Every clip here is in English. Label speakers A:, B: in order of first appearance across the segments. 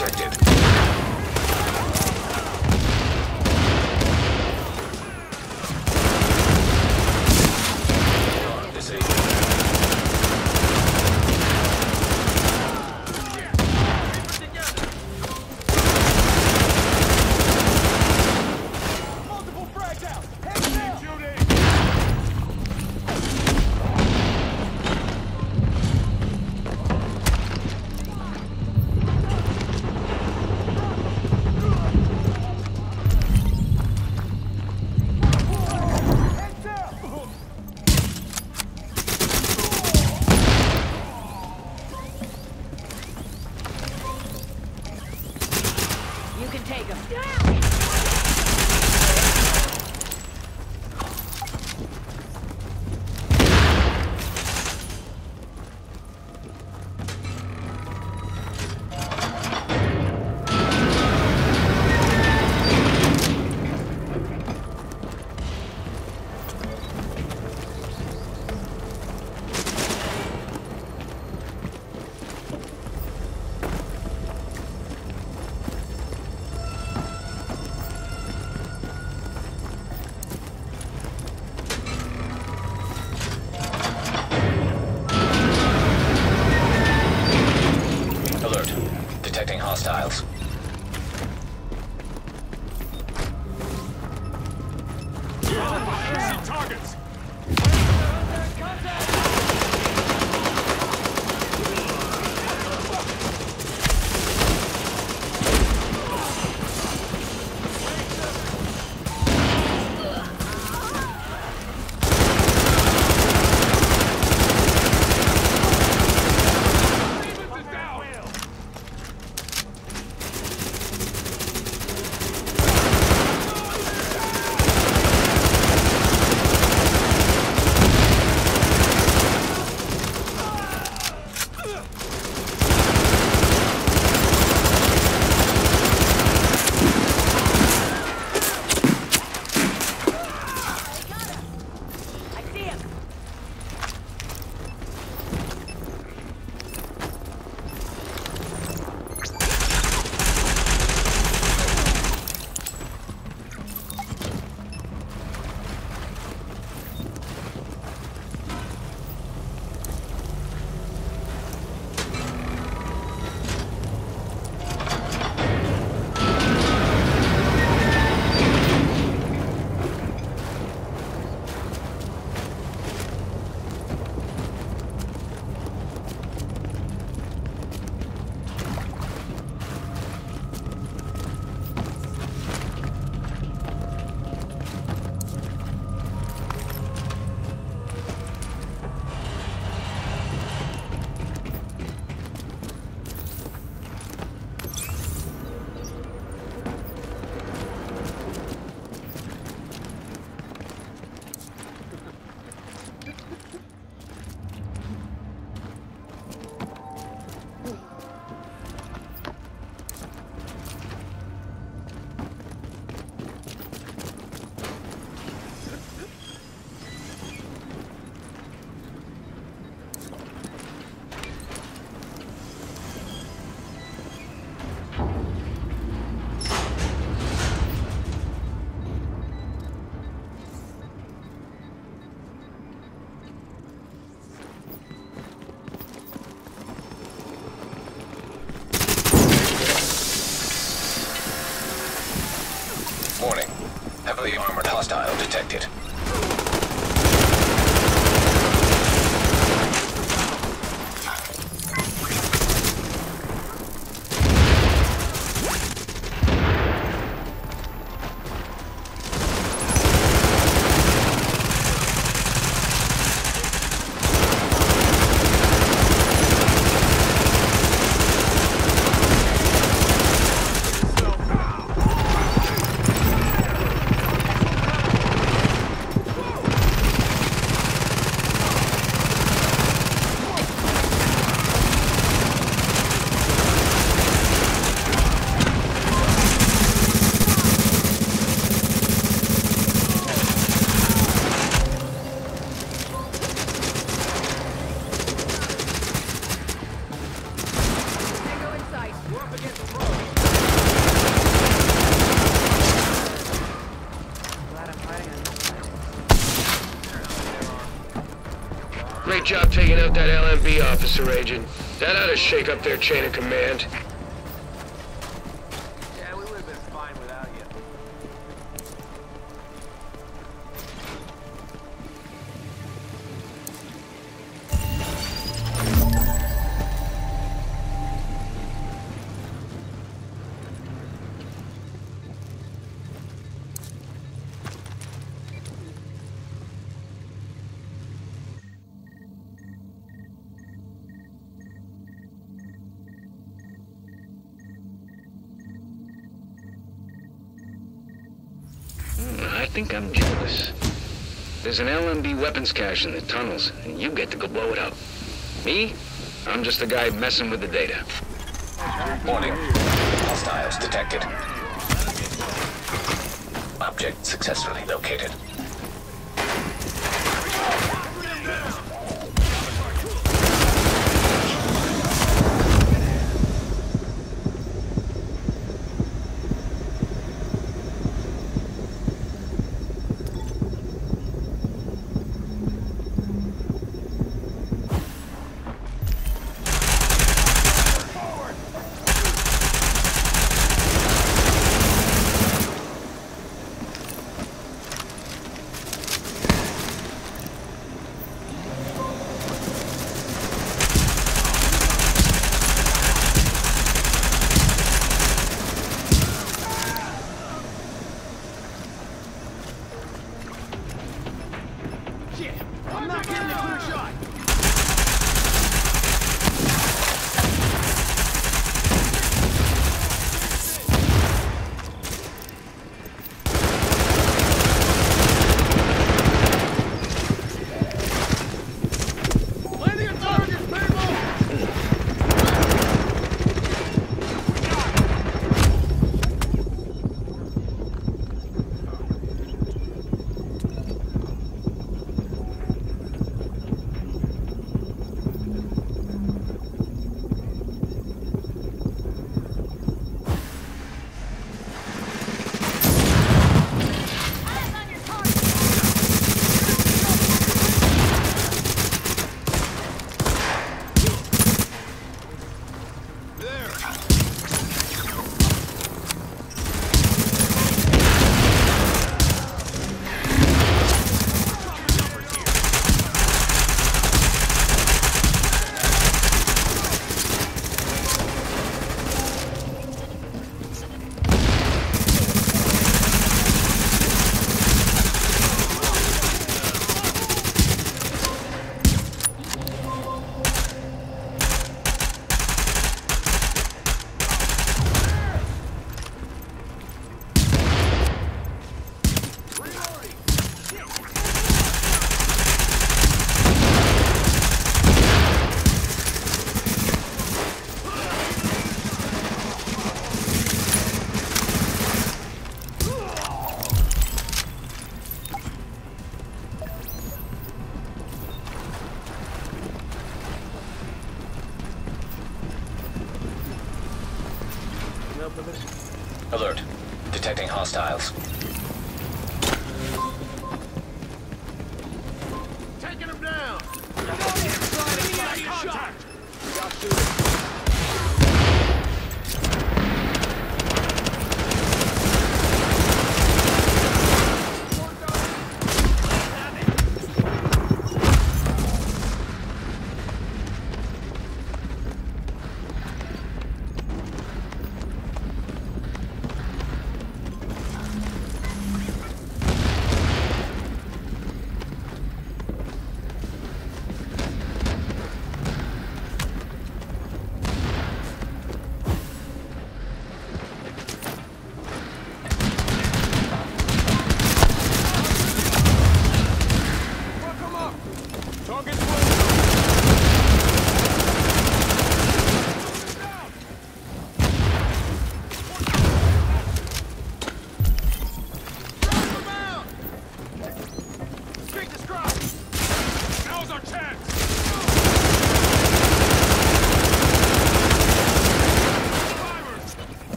A: detected.
B: You can take him.
A: Detecting hostiles.
C: Targets!
A: Warning. Heavily armored hostile detected.
B: job taking out that LMB officer, Agent. That ought to shake up their chain of command.
C: Yeah, we would have been fine without you.
B: I think I'm jealous. There's an LMB weapons cache in the tunnels, and you get to go blow it up. Me? I'm just a guy messing with the data.
A: Warning. Hostiles detected. Object successfully located.
C: I'm not getting a clear shot! Plenty of targets, people!
A: Alert. Detecting hostiles.
C: Taking him down! Contact!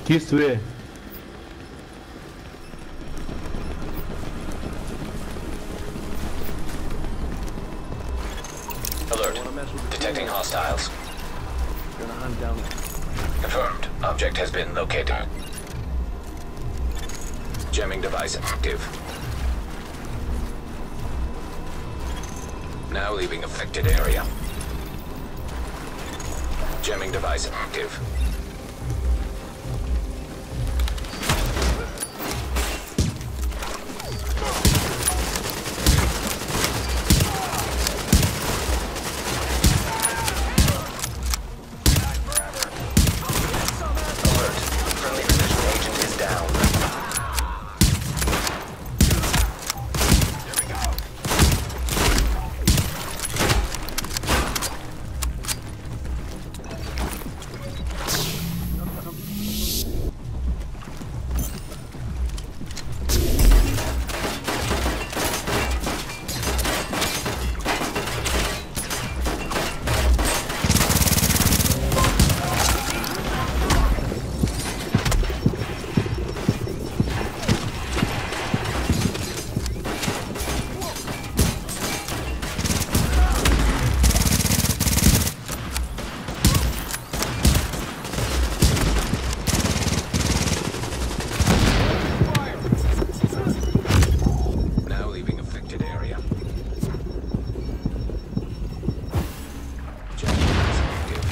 D: This way.
A: Alert. Detecting hostiles.
C: Gonna hunt down there.
A: Confirmed. Object has been located. Jamming device active. Now leaving affected area. Jamming device active. Alert. Friendly precision agent is down. Now leaving affected area. Jamming device active.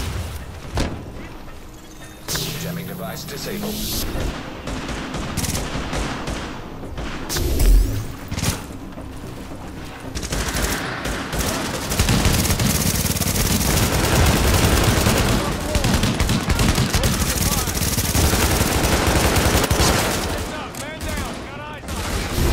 A: Jamming device disabled.
C: Man down. Got eyes on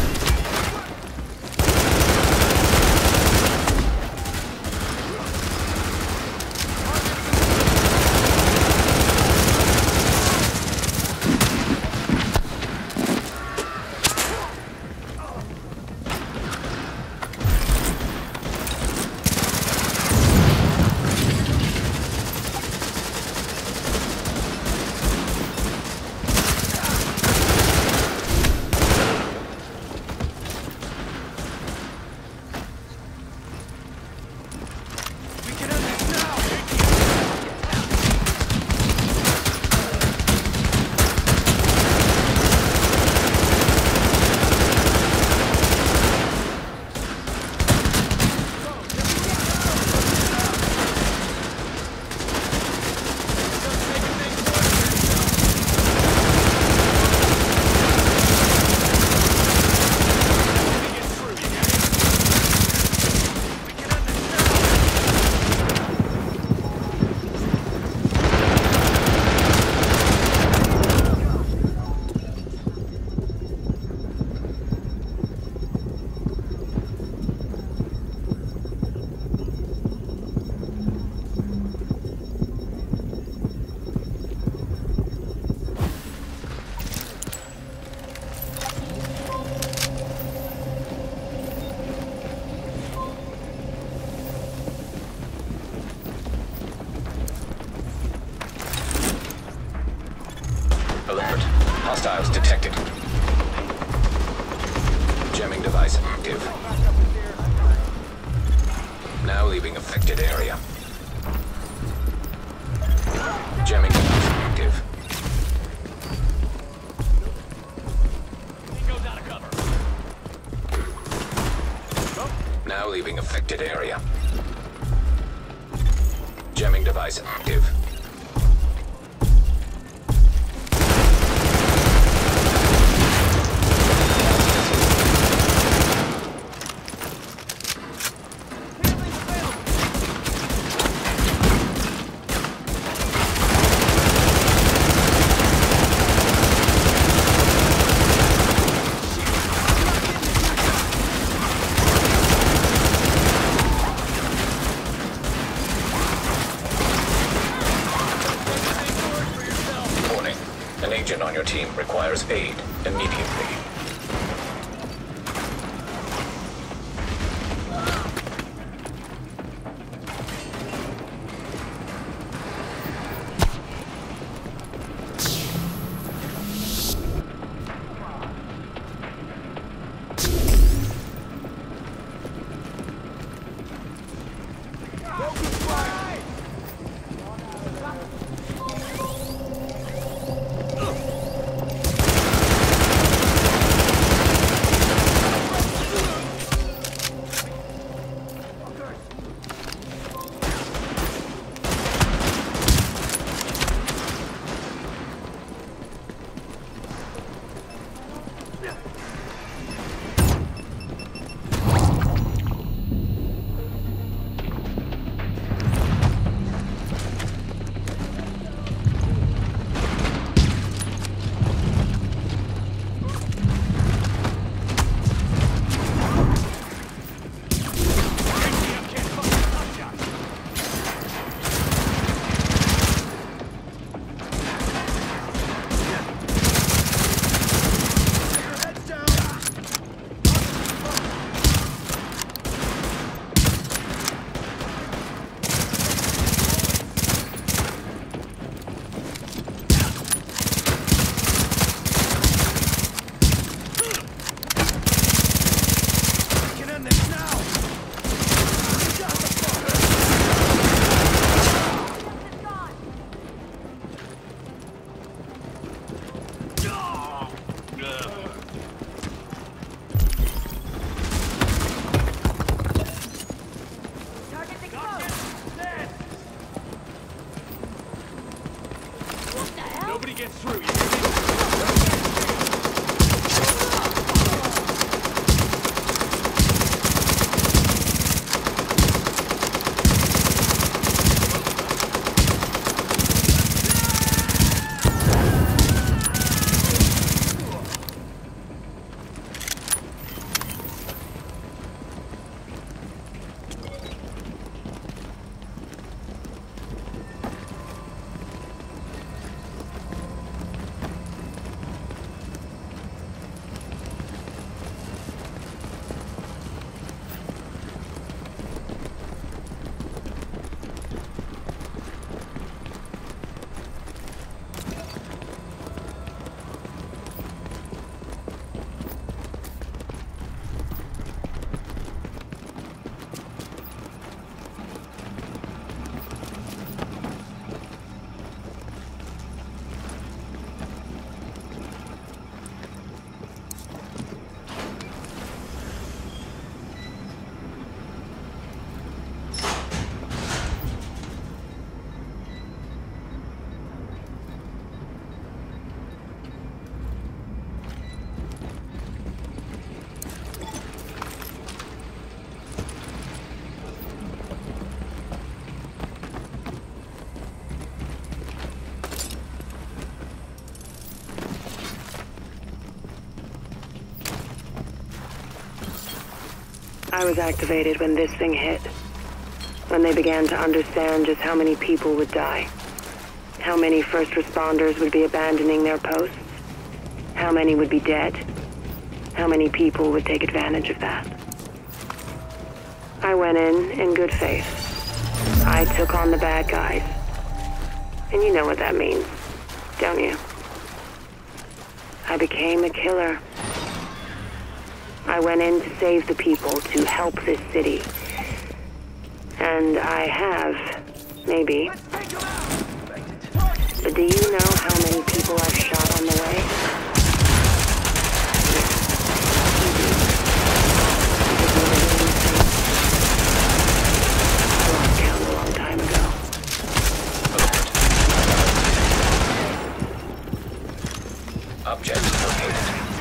A: Alert. Hostiles detected. Jamming device active. Now leaving affected area. Jamming device active.
C: He goes out of cover.
A: Now leaving affected area. Jamming device active. Warning. An agent on your team requires aid immediately.
D: I was activated when this thing hit. When they began to understand just how many people would die. How many first responders would be abandoning their posts. How many would be dead. How many people would take advantage of that. I went in good faith. I took on the bad guys. And you know what that means, don't you? I became a killer. I went in to save the people, to help this city. And I have, maybe. But do you know how many people I've shot on the way? I lost count a long time ago.
A: Object located.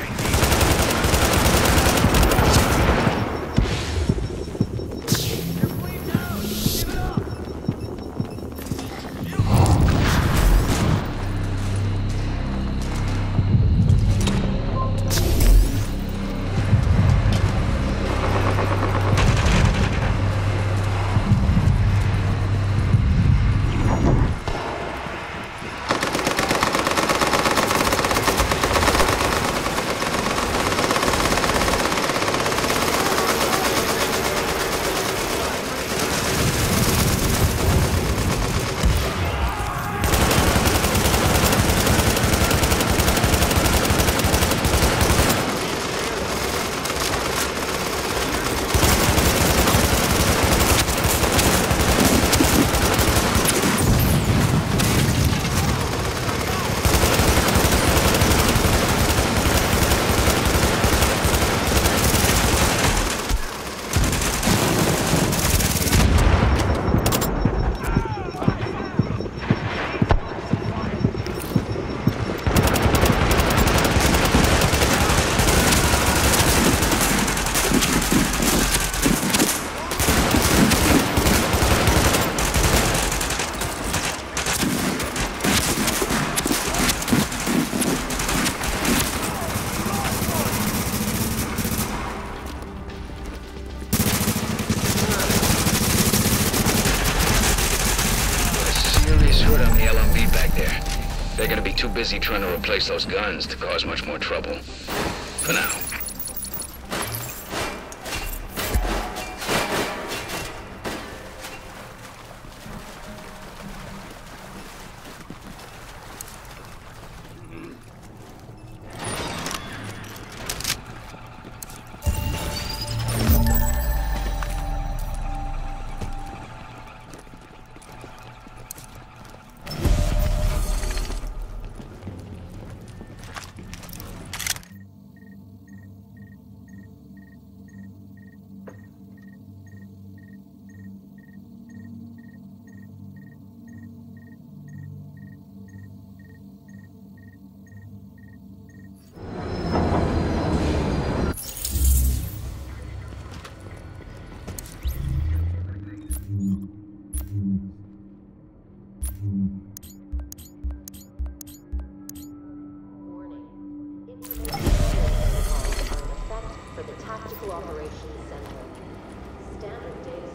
B: They're gonna be too busy trying to replace those guns to cause much more trouble. For now.
E: For the Tactical Operations Center. Standard data